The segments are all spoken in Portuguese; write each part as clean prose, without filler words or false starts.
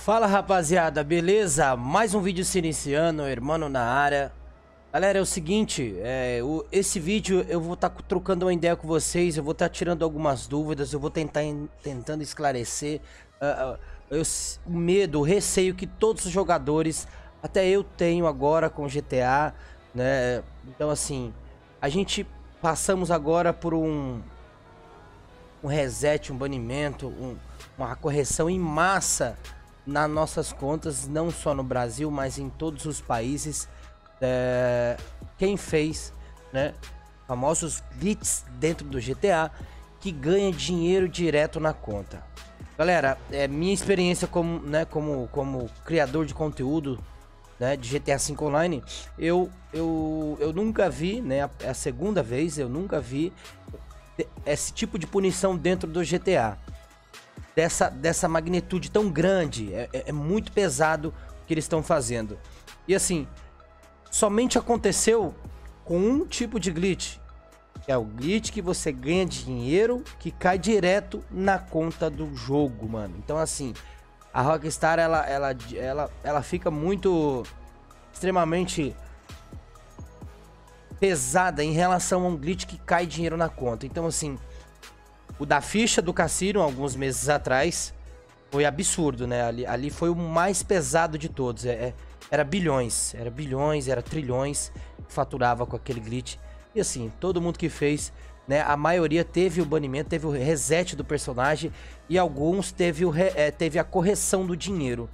Fala rapaziada, beleza? Mais um vídeo se iniciando, irmão na área. Galera, é o seguinte, esse vídeo eu vou estar trocando uma ideia com vocês, eu vou estar tirando algumas dúvidas, eu vou tentando esclarecer o medo, o receio que todos os jogadores, até eu tenho agora com GTA, né? Então assim, a gente passamos agora por um reset, um banimento, uma correção em massa nas nossas contas, não só no Brasil, mas em todos os países. Quem fez, né, famosos glitches dentro do GTA que ganha dinheiro direto na conta. Galera, minha experiência como criador de conteúdo, né, de GTA V Online, eu nunca vi, né, é a segunda vez, eu nunca vi esse tipo de punição dentro do GTA. Dessa magnitude tão grande, é muito pesado o que eles estão fazendo. E assim, somente aconteceu com um tipo de glitch, que é o glitch que você ganha dinheiro que cai direto na conta do jogo, mano. Então assim, a Rockstar ela fica muito extremamente pesada em relação a um glitch que cai dinheiro na conta. Então assim, o da ficha do cassino, alguns meses atrás, foi absurdo, né? Ali foi o mais pesado de todos. Era bilhões, era trilhões que faturava com aquele glitch. E assim, todo mundo que fez, né? A maioria teve o banimento, teve o reset do personagem e alguns teve a correção do dinheiro.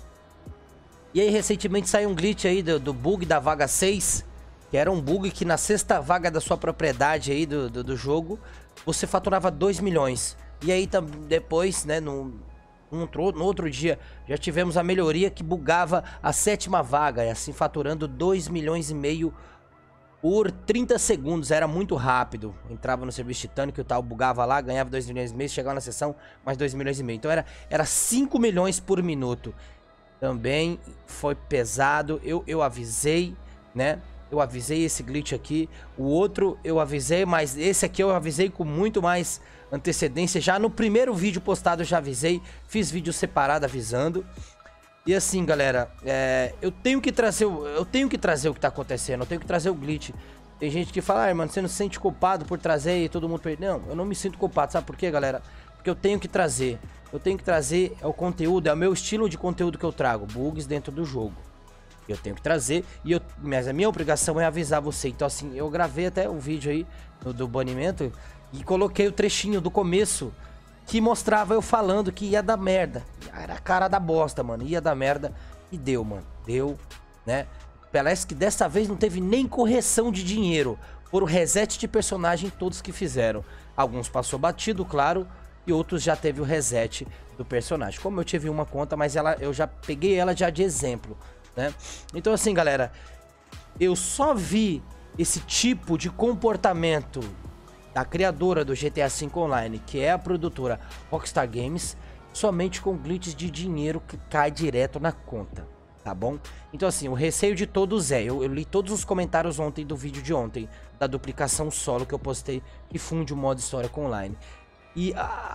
E aí, recentemente saiu um glitch aí do bug da vaga 6, que era um bug que na sexta vaga da sua propriedade aí do jogo, você faturava 2 milhões. E aí depois, né, no outro dia, já tivemos a melhoria que bugava a sétima vaga, e assim faturando 2 milhões e meio por 30 segundos. Era muito rápido. Entrava no serviço titânico e tal, bugava lá, ganhava 2 milhões e meio, chegava na sessão, mais 2 milhões e meio. Então era 5 milhões por minuto. Também foi pesado. Eu avisei, né? Eu avisei esse glitch aqui. O outro eu avisei, mas esse aqui eu avisei com muito mais antecedência. Já no primeiro vídeo postado eu já avisei. Fiz vídeo separado avisando. E assim, galera, eu tenho que trazer o que tá acontecendo. Eu tenho que trazer o glitch. Tem gente que fala, mano, você não se sente culpado por trazer e todo mundo perde. Não, eu não me sinto culpado. Sabe por quê, galera? Porque eu tenho que trazer. Eu tenho que trazer o conteúdo, é o meu estilo de conteúdo que eu trago. Bugs dentro do jogo. Eu tenho que trazer, mas a minha obrigação é avisar você. Então assim, eu gravei até um vídeo aí do banimento e coloquei o trechinho do começo que mostrava eu falando que ia dar merda. Era a cara da bosta, mano, ia dar merda. E deu, mano, deu, né? Parece que dessa vez não teve nem correção de dinheiro. Por o reset de personagem todos que fizeram. Alguns passou batido, claro, e outros já teve o reset do personagem. Como eu tive uma conta, mas eu já peguei ela já de exemplo, né? Então assim, galera, eu só vi esse tipo de comportamento da criadora do GTA V Online, que é a produtora Rockstar Games, somente com glitches de dinheiro que cai direto na conta, tá bom? Então assim, o receio de todos eu li todos os comentários ontem do vídeo de ontem, da duplicação solo que eu postei, que funde o modo história com online. E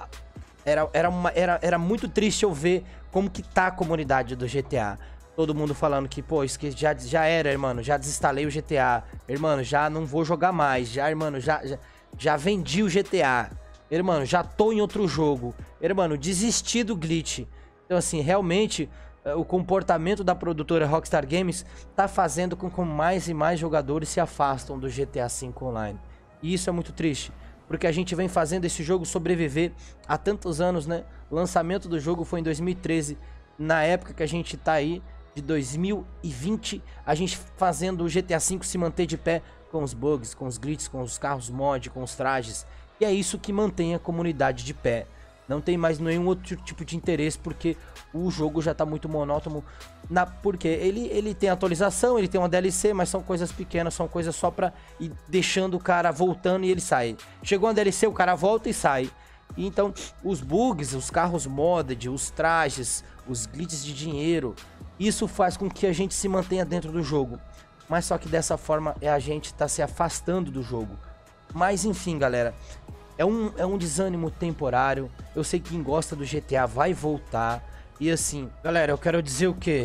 era muito triste eu ver como que tá a comunidade do GTA. Todo mundo falando que, pô, isso que já era, irmão, já desinstalei o GTA. Irmão, já não vou jogar mais. Já, irmão, já vendi o GTA. Irmão, já tô em outro jogo. Irmão, desisti do glitch. Então, assim, realmente, o comportamento da produtora Rockstar Games tá fazendo com que mais e mais jogadores se afastam do GTA V Online. E isso é muito triste, porque a gente vem fazendo esse jogo sobreviver há tantos anos, né? O lançamento do jogo foi em 2013. Na época que a gente tá aí, de 2020, a gente fazendo o GTA V se manter de pé com os bugs, com os glitches, com os carros mod, com os trajes. E é isso que mantém a comunidade de pé. Não tem mais nenhum outro tipo de interesse, porque o jogo já tá muito monótono. Porque ele tem atualização, ele tem uma DLC, mas são coisas pequenas, são coisas só pra ir deixando o cara voltando e ele sai. Chegou a DLC, o cara volta e sai. E então, os bugs, os carros modded, os trajes, os glitches de dinheiro, isso faz com que a gente se mantenha dentro do jogo. Mas só que dessa forma a gente tá se afastando do jogo. Mas enfim, galera, é um desânimo temporário. Eu sei que quem gosta do GTA vai voltar. E assim, galera, eu quero dizer o quê?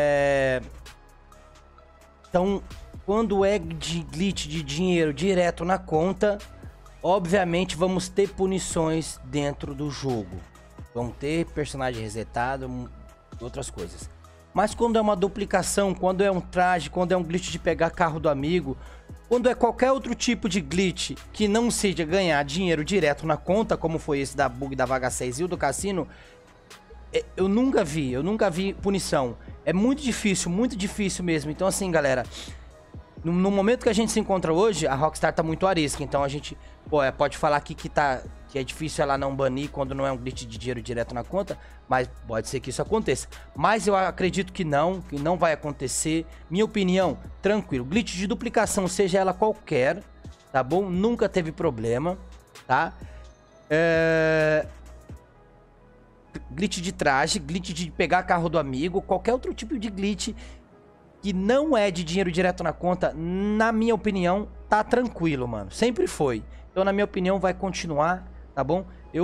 Então, quando é de glitch de dinheiro direto na conta, obviamente vamos ter punições dentro do jogo. Vão ter personagem resetado, outras coisas. Mas quando é uma duplicação, quando é um traje, quando é um glitch de pegar carro do amigo, quando é qualquer outro tipo de glitch que não seja ganhar dinheiro direto na conta, como foi esse da bug da Vaga 6 e o do cassino, eu nunca vi punição. É muito difícil mesmo. Então assim, galera, no momento que a gente se encontra hoje, a Rockstar tá muito arisca. Então a gente pode falar aqui que é difícil ela não banir quando não é um glitch de dinheiro direto na conta, mas pode ser que isso aconteça. Mas eu acredito que não vai acontecer. Minha opinião, tranquilo. Glitch de duplicação, seja ela qualquer, tá bom? Nunca teve problema, tá? Glitch de traje, glitch de pegar carro do amigo, qualquer outro tipo de glitch que não é de dinheiro direto na conta, na minha opinião, tá tranquilo, mano. Sempre foi. Então, na minha opinião, vai continuar, tá bom?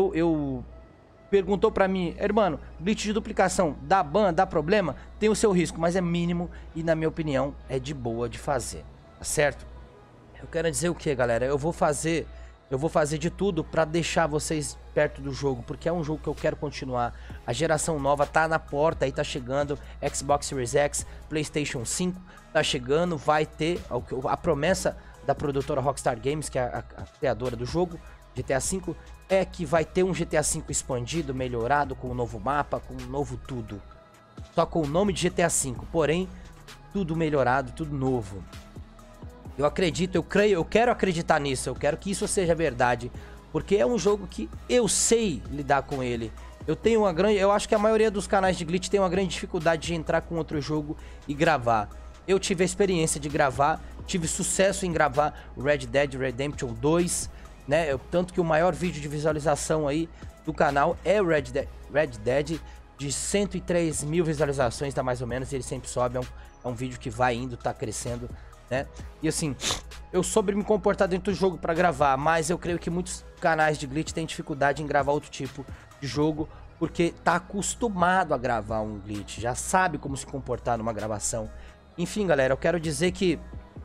Perguntou pra mim, irmão, glitch de duplicação, dá ban, dá problema? Tem o seu risco, mas é mínimo e, na minha opinião, é de boa de fazer, tá certo? Eu quero dizer o que, galera? Eu vou fazer de tudo pra deixar vocês perto do jogo, porque é um jogo que eu quero continuar. A geração nova tá na porta, aí tá chegando, Xbox Series X, PlayStation 5, tá chegando, vai ter a promessa da produtora Rockstar Games, que é a criadora do jogo, GTA V, é que vai ter um GTA V expandido, melhorado, com um novo mapa, com um novo tudo. Só com o nome de GTA V, porém, tudo melhorado, tudo novo. Eu acredito, eu creio, eu quero acreditar nisso, eu quero que isso seja verdade, porque é um jogo que eu sei lidar com ele. Eu acho que a maioria dos canais de glitch tem uma grande dificuldade de entrar com outro jogo e gravar. Eu tive a experiência de gravar, tive sucesso em gravar Red Dead Redemption 2, né? Tanto que o maior vídeo de visualização aí do canal é o Red Dead, de 103 mil visualizações, tá mais ou menos, e ele sempre sobe, é um vídeo que vai indo, tá crescendo, né? E assim, eu soube me comportar dentro do jogo pra gravar, mas eu creio que muitos canais de glitch têm dificuldade em gravar outro tipo de jogo, porque tá acostumado a gravar um glitch, já sabe como se comportar numa gravação. Enfim, galera, eu quero dizer que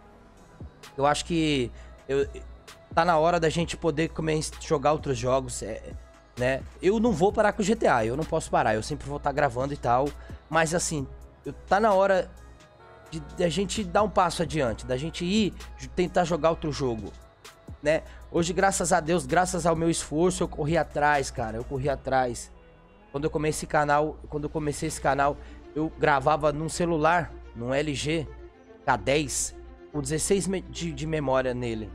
eu acho que tá na hora da gente poder começar a jogar outros jogos, né? Eu não vou parar com o GTA, eu não posso parar, eu sempre vou estar gravando e tal, mas assim, tá na hora de a gente dar um passo adiante, da gente ir tentar jogar outro jogo, né? Hoje, graças a Deus, graças ao meu esforço, eu corri atrás, cara, eu corri atrás. Quando eu comecei esse canal, eu gravava num celular, num LG K10, com 16 de memória nele.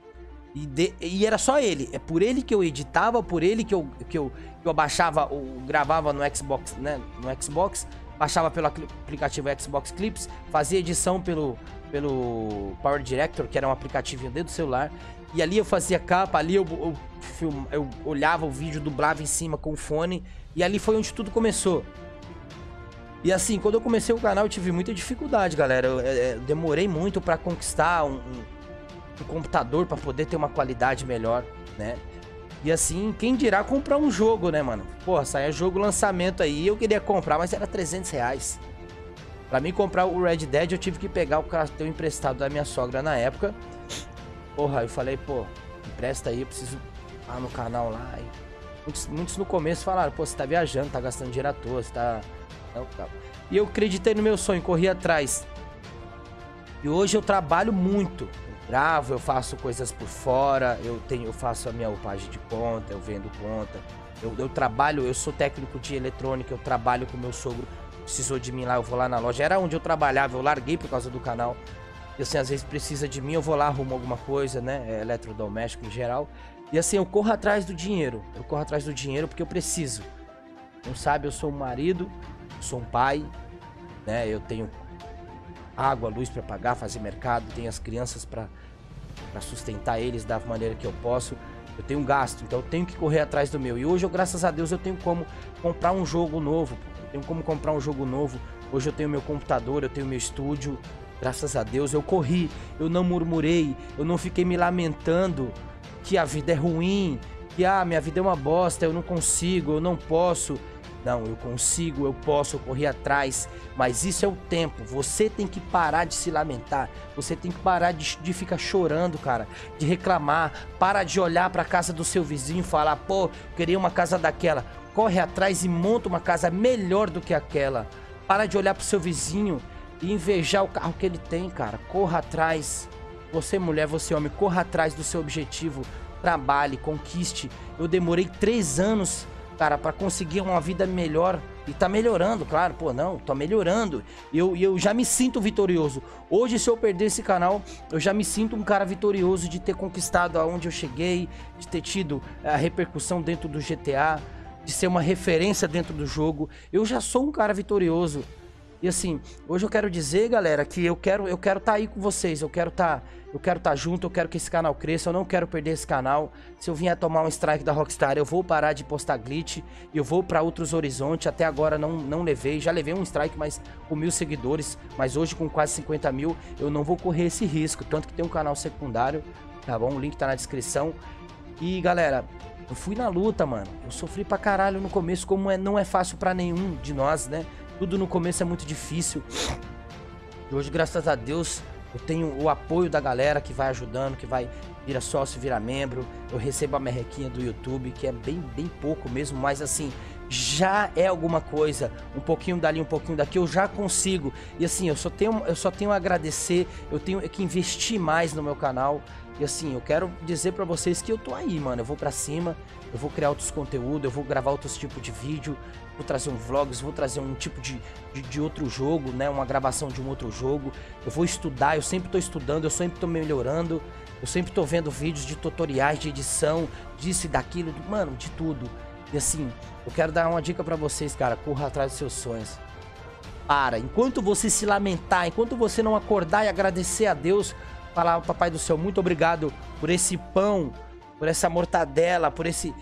E era só ele, é por ele que eu editava, por ele que eu baixava, gravava no Xbox, né? No Xbox, baixava pelo aplicativo Xbox Clips, fazia edição pelo Power Director, que era um aplicativo dentro do celular. E ali eu fazia capa, ali eu olhava o vídeo, dublava em cima com o fone. E ali foi onde tudo começou. E assim, quando eu comecei o canal eu tive muita dificuldade, galera. Eu demorei muito pra conquistar um computador pra poder ter uma qualidade melhor, né? E assim, quem dirá comprar um jogo, né, mano? Porra, saia jogo lançamento aí, eu queria comprar, mas era 300 reais. Pra mim comprar o Red Dead, eu tive que pegar o cartão emprestado da minha sogra na época. Porra, eu falei, pô, empresta aí, eu preciso ir lá no canal lá. E muitos no começo falaram, pô, você tá viajando, tá gastando dinheiro à toa, você tá... Não, tá. E eu acreditei no meu sonho, corri atrás. E hoje eu trabalho muito. Eu gravo, eu faço coisas por fora, eu faço a minha upagem de conta, eu vendo conta. Eu trabalho, eu sou técnico de eletrônica, eu trabalho com meu sogro. Precisou de mim lá, eu vou lá na loja. Era onde eu trabalhava, eu larguei por causa do canal. E assim, às vezes precisa de mim, eu vou lá, arrumo alguma coisa, né? Eletrodoméstico em geral. E assim, eu corro atrás do dinheiro. Eu corro atrás do dinheiro porque eu preciso. Não sabe, eu sou um marido, eu sou um pai, né? Eu tenho água, luz para pagar, fazer mercado, tenho as crianças para sustentar eles da maneira que eu posso. Eu tenho um gasto, então eu tenho que correr atrás do meu. E hoje, graças a Deus, eu tenho como comprar um jogo novo. Hoje eu tenho meu computador, eu tenho meu estúdio. Graças a Deus, eu corri, eu não murmurei, eu não fiquei me lamentando que a vida é ruim, que minha vida é uma bosta, eu não consigo, eu não posso. Não, eu consigo, eu posso, eu corri atrás, mas isso é o tempo. Você tem que parar de se lamentar, você tem que parar de ficar chorando, cara, de reclamar. Para de olhar pra casa do seu vizinho e falar, pô, queria uma casa daquela. Corre atrás e monta uma casa melhor do que aquela. Para de olhar pro seu vizinho e invejar o carro que ele tem, cara. Corra atrás. Você mulher, você homem, corra atrás do seu objetivo. Trabalhe, conquiste. Eu demorei 3 anos, cara, pra conseguir uma vida melhor. E tá melhorando, claro. Pô, não, tô melhorando. E eu já me sinto vitorioso. Hoje, se eu perder esse canal, eu já me sinto um cara vitorioso de ter conquistado aonde eu cheguei, de ter tido a repercussão dentro do GTA, de ser uma referência dentro do jogo. Eu já sou um cara vitorioso. E assim, hoje eu quero dizer, galera, que eu quero tá aí com vocês, eu quero tá junto, eu quero que esse canal cresça, eu não quero perder esse canal. Se eu vier tomar um strike da Rockstar, eu vou parar de postar glitch, eu vou pra outros horizontes. Até agora não levei, já levei um strike, mas com 1000 seguidores, mas hoje com quase 50 mil, eu não vou correr esse risco, tanto que tem um canal secundário, tá bom? O link tá na descrição. E galera, eu fui na luta, mano, eu sofri pra caralho no começo, como não é fácil pra nenhum de nós, né? Tudo no começo é muito difícil. E hoje, graças a Deus, eu tenho o apoio da galera que vai ajudando, que vai virar sócio, virar membro. Eu recebo a merrequinha do YouTube, que é bem pouco mesmo, mas assim, já é alguma coisa. Um pouquinho dali, um pouquinho daqui, eu já consigo. E assim, eu só tenho a agradecer, eu tenho que investir mais no meu canal. E assim, eu quero dizer pra vocês que eu tô aí, mano. Eu vou pra cima, eu vou criar outros conteúdos, eu vou gravar outros tipos de vídeo, vou trazer um vlogs, vou trazer um tipo de outro jogo, né? Uma gravação de um outro jogo. Eu vou estudar, eu sempre tô estudando, eu sempre tô melhorando. Eu sempre tô vendo vídeos de tutoriais, de edição, disso e daquilo, mano, de tudo. E assim, eu quero dar uma dica pra vocês, cara. Corra atrás dos seus sonhos. Enquanto você se lamentar, enquanto você não acordar e agradecer a Deus, falar, papai do céu, muito obrigado por esse pão, por essa mortadela, por esse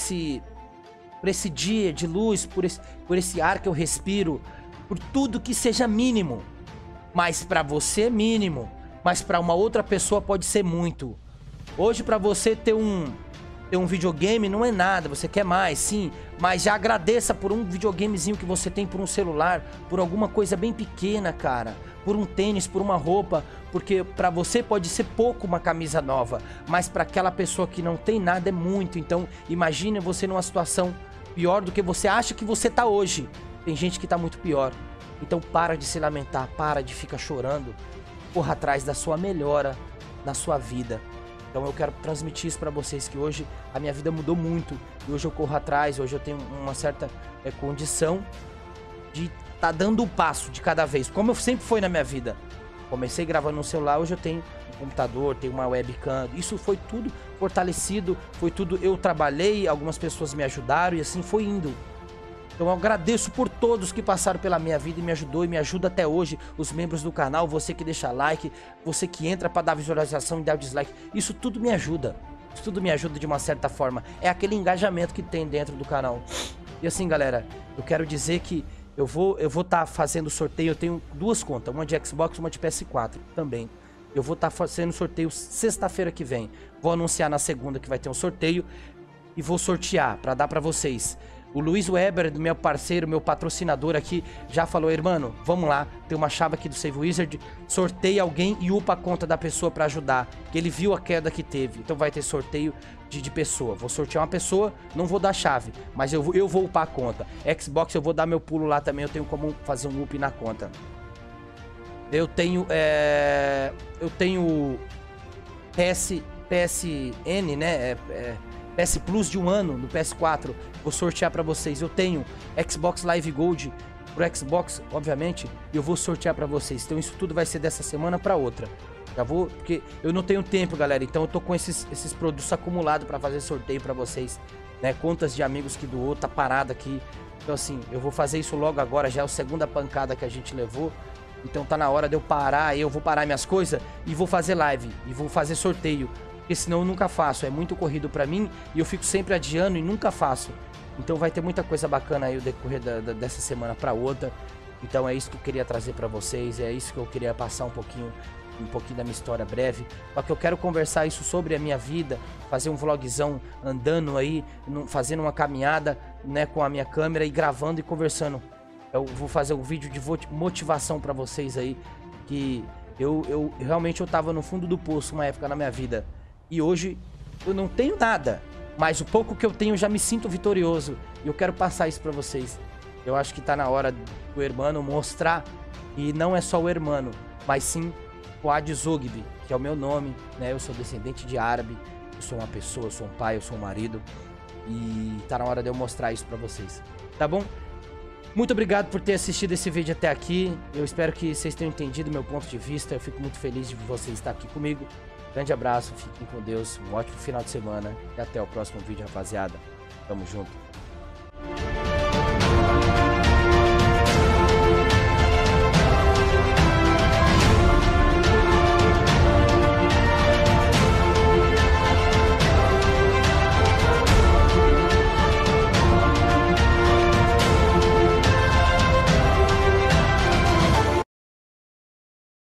dia de luz, por esse ar que eu respiro, por tudo que seja mínimo. Mas pra você é mínimo, mas pra uma outra pessoa pode ser muito. Hoje pra você ter um videogame não é nada, você quer mais, sim, mas já agradeça por um videogamezinho que você tem, por um celular, por alguma coisa bem pequena, cara, por um tênis, por uma roupa, porque pra você pode ser pouco uma camisa nova, mas pra aquela pessoa que não tem nada é muito. Então imagine você numa situação pior do que você acha que você tá hoje. Tem gente que tá muito pior. Então para de se lamentar, para de ficar chorando, corra atrás da sua melhora na sua vida. Então eu quero transmitir isso pra vocês, que hoje a minha vida mudou muito. E hoje eu corro atrás, hoje eu tenho uma certa condição de tá dando um passo de cada vez, como eu sempre foi na minha vida. Comecei gravando no celular, hoje eu tenho um computador, tenho uma webcam. Isso foi tudo fortalecido, foi tudo, eu trabalhei, algumas pessoas me ajudaram e assim foi indo. Então eu agradeço por todos que passaram pela minha vida e me ajudou e me ajuda até hoje. Os membros do canal, você que deixa like, você que entra pra dar visualização e dar o dislike. Isso tudo me ajuda. Isso tudo me ajuda de uma certa forma. É aquele engajamento que tem dentro do canal. E assim, galera, eu quero dizer que eu vou tá fazendo sorteio. Eu tenho 2 contas, uma de Xbox e uma de PS4 também. Eu vou tá fazendo sorteio sexta-feira que vem. Vou anunciar na segunda que vai ter um sorteio e vou sortear pra dar pra vocês. O Luiz Weber, meu parceiro, meu patrocinador aqui, já falou, irmão, vamos lá, tem uma chave aqui do Save Wizard, sorteia alguém e upa a conta da pessoa pra ajudar, que ele viu a queda que teve, então vai ter sorteio de pessoa. Vou sortear uma pessoa, não vou dar chave, mas eu vou upar a conta. Xbox eu vou dar meu pulo lá também, eu tenho como fazer um up na conta. Eu tenho PSN, né, PS Plus de 1 ano no PS4, vou sortear pra vocês. Eu tenho Xbox Live Gold pro Xbox, obviamente, e eu vou sortear pra vocês. Então isso tudo vai ser dessa semana pra outra. Já vou, porque eu não tenho tempo, galera, então eu tô com esses produtos acumulados pra fazer sorteio pra vocês, né? Contas de amigos que doou, tá parado aqui. Então assim, eu vou fazer isso logo agora, já é a segunda pancada que a gente levou. Então tá na hora de eu parar, eu vou parar minhas coisas e vou fazer live, e vou fazer sorteio. Porque senão eu nunca faço, é muito corrido pra mim e eu fico sempre adiando e nunca faço. Então vai ter muita coisa bacana aí o decorrer dessa semana pra outra. Então é isso que eu queria trazer pra vocês, é isso que eu queria passar um pouquinho da minha história breve. Só que eu quero conversar isso sobre a minha vida, fazer um vlogzão andando aí, fazendo uma caminhada né, com a minha câmera e gravando e conversando. Eu vou fazer um vídeo de motivação pra vocês aí, que eu realmente eu tava no fundo do poço uma época na minha vida. E hoje eu não tenho nada, mas o pouco que eu tenho eu já me sinto vitorioso. E eu quero passar isso pra vocês. Eu acho que tá na hora do Hermano mostrar, e não é só o Hermano, mas sim o Adzogby, que é o meu nome, né? Eu sou descendente de árabe, eu sou uma pessoa, eu sou um pai, eu sou um marido. E tá na hora de eu mostrar isso pra vocês, tá bom? Muito obrigado por ter assistido esse vídeo até aqui. Eu espero que vocês tenham entendido meu ponto de vista. Eu fico muito feliz de vocês estar aqui comigo. Grande abraço, fiquem com Deus, um ótimo final de semana e até o próximo vídeo, rapaziada. Tamo junto.